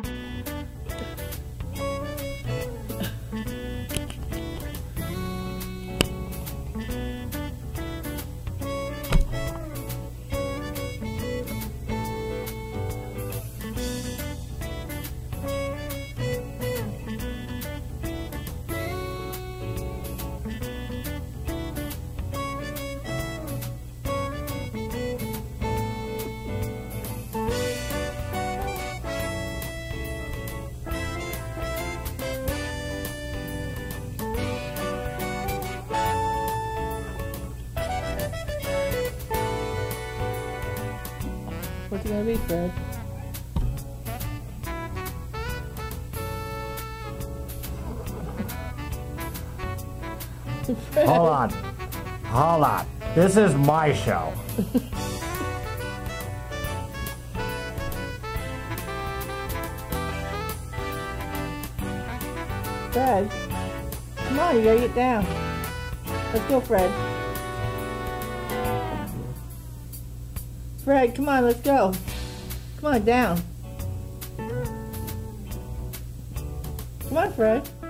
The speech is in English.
What's it gonna be, Fred? Fred. Hold on. Hold on. This is my show. Fred, come on, you gotta get down. Let's go, Fred. Fred, come on, let's go. Come on, down. Come on, Fred.